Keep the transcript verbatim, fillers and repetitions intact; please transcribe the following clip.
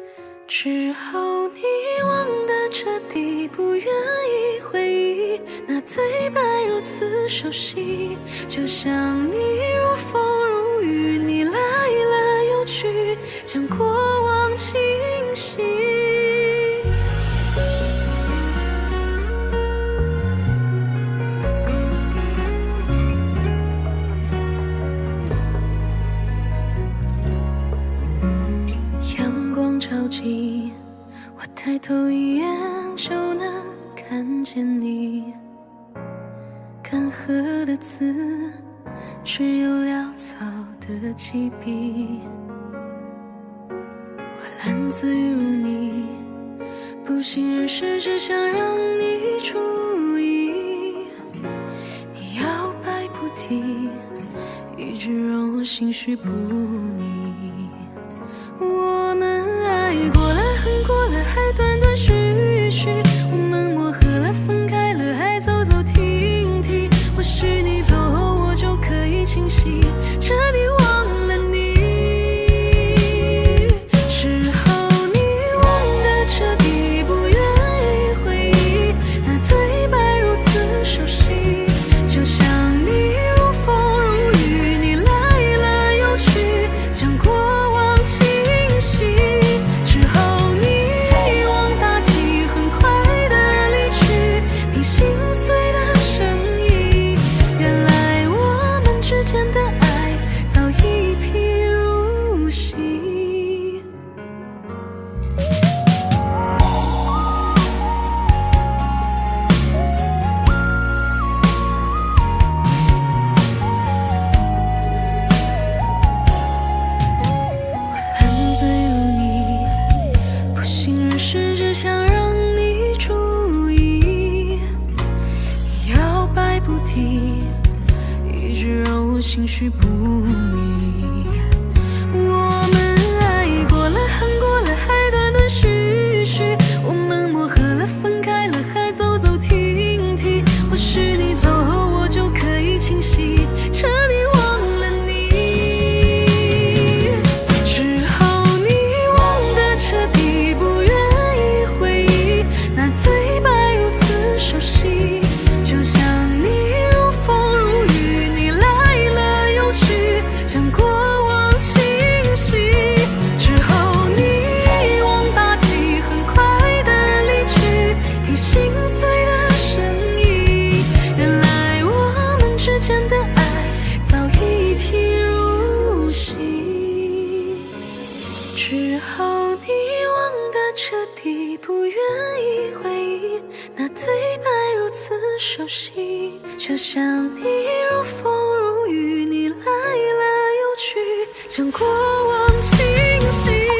之后你忘得彻底，不愿意回忆那对白如此熟悉，就像你如风如雨，你来了又去，将过往清晰。阳光照进，我抬头一眼就能看见你，干涸的字只有潦草的记笔。我烂醉如你，不省人事，只想让你注意。你摇摆不停，一直让我心绪不宁。我们爱过了，恨过了，还断断续续，我们磨合了，分开了，还走走停停。或许你走后，我就可以清晰，彻底忘了你。之后你忘得彻底，不愿意回忆那对白如此熟悉，就像你如风如雨，你来了又去，将过往清晰。之后你忘大记，很快的离去，你心碎的声音，原来我们之间的爱早已疲如洗。我烂醉如你，不省人事，只想让你注意。你摇摆不停，一直让我心绪不宁。我们爱过了，恨过了，还断断续续，我们磨合了，分开了，还走走停停。或许你走后，我就可以清晰，彻底忘了你。之后你忘得彻底，不愿意回忆那对白如此熟悉，就像你如风如雨，你来了又去，将过往清晰。之后你忘大记，很快的离去，听心碎的声音，原来我们之间的爱早已疲如洗。之后你忘得彻底，不愿意回忆那对白如此熟悉，就像你如风如雨，你来了又去，将过往清晰。